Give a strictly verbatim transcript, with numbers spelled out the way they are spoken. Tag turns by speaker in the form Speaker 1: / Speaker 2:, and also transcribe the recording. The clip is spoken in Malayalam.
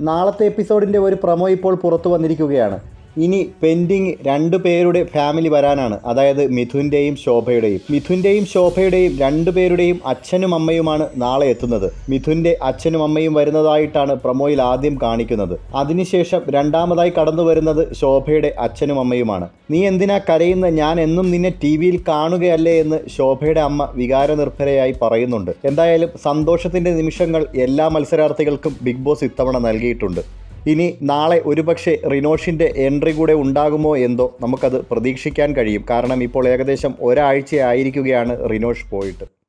Speaker 1: നാളത്തെ എപ്പിസോഡിൻ്റെ ഒരു പ്രൊമോ ഇപ്പോൾ പുറത്തു വന്നിരിക്കുകയാണ്. ഇനി പെൻഡിങ് രണ്ടു പേരുടെ ഫാമിലി വരാനാണ്. അതായത് മിഥുൻ്റെയും ശോഭയുടെയും. മിഥുൻ്റെയും ശോഭയുടെയും രണ്ടു പേരുടെയും അച്ഛനും അമ്മയുമാണ് നാളെ എത്തുന്നത്. മിഥുൻ്റെ അച്ഛനും അമ്മയും വരുന്നതായിട്ടാണ് പ്രൊമോയിൽ ആദ്യം കാണിക്കുന്നത്. അതിനുശേഷം രണ്ടാമതായി കടന്നു വരുന്നത് ശോഭയുടെ അച്ഛനും അമ്മയുമാണ്. നീ എന്തിനാ കരയുന്ന, ഞാൻ എന്നും നിന്നെ ടി വിയിൽ കാണുകയല്ലേ എന്ന് ശോഭയുടെ അമ്മ വികാരനിർഭരയായി പറയുന്നുണ്ട്. എന്തായാലും സന്തോഷത്തിൻ്റെ നിമിഷങ്ങൾ എല്ലാ മത്സരാർത്ഥികൾക്കും ബിഗ് ബോസ് ഇത്തവണ നൽകിയിട്ടുണ്ട്. ഇനി നാളെ ഒരുപക്ഷെ റിനോഷിൻ്റെ എൻട്രി കൂടെ ഉണ്ടാകുമോ എന്തോ നമുക്കത് പ്രതീക്ഷിക്കാൻ കഴിയും. കാരണം ഇപ്പോൾ ഏകദേശം ഒരാഴ്ചയായിരിക്കുകയാണ് റിനോഷ് പോയിട്ട്.